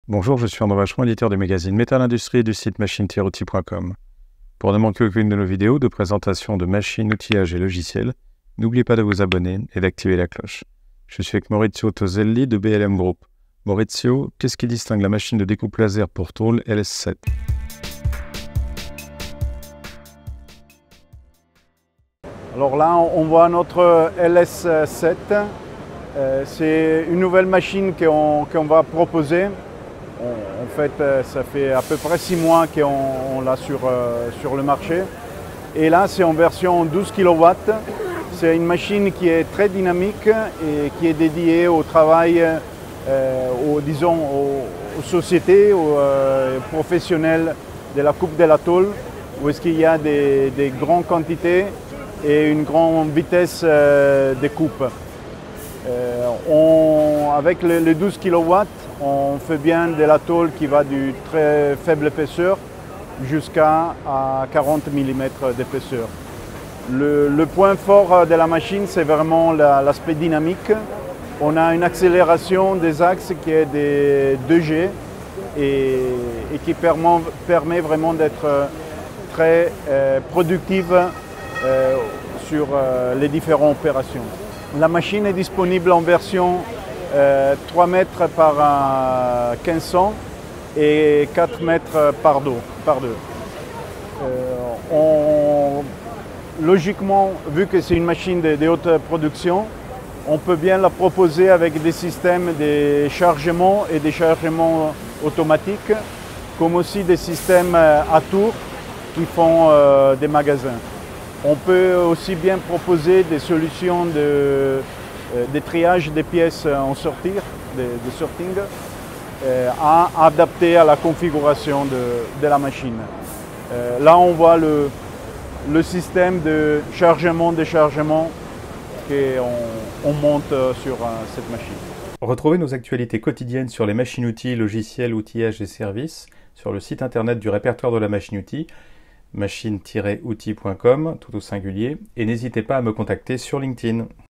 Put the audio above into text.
Bonjour, je suis André Vachon, éditeur du magazine Métal Industrie et du site machine-outil.com. Pour ne manquer aucune de nos vidéos de présentation de machines, outillages et logiciels, n'oubliez pas de vous abonner et d'activer la cloche. Je suis avec Maurizio Toselli de BLM Group. Maurizio, qu'est-ce qui distingue la machine de découpe laser pour tôle LS7? Alors là, on voit notre LS7. C'est une nouvelle machine qu'on va proposer. En fait, ça fait à peu près 6 mois qu'on l'a sur le marché. Et là, c'est en version 12 kW. C'est une machine qui est très dynamique et qui est dédiée au travail, aux sociétés, aux professionnels de la coupe de la tôle, où est-ce qu'il y a des grandes quantités et une grande vitesse de coupe. Avec les 12 kW, on fait bien de la tôle qui va du très faible épaisseur jusqu'à 40 mm d'épaisseur. Le point fort de la machine, c'est vraiment l'aspect dynamique. On a une accélération des axes qui est des 2G et qui permet vraiment d'être très productive sur les différentes opérations. La machine est disponible en version 3 mètres par 1500 et 4 mètres par 2. Logiquement, vu que c'est une machine de haute production, on peut bien la proposer avec des systèmes de chargement et déchargement automatiques, comme aussi des systèmes à tour qui font des magasins. On peut aussi bien proposer des solutions de triage des pièces en sortir, de sorting, à adapter à la configuration de la machine. Là, on voit le système de chargement-déchargement qu'on monte sur cette machine. Retrouvez nos actualités quotidiennes sur les machines-outils, logiciels, outillages et services sur le site internet du répertoire de la machine-outil, machine-outil.com, tout au singulier, et n'hésitez pas à me contacter sur LinkedIn.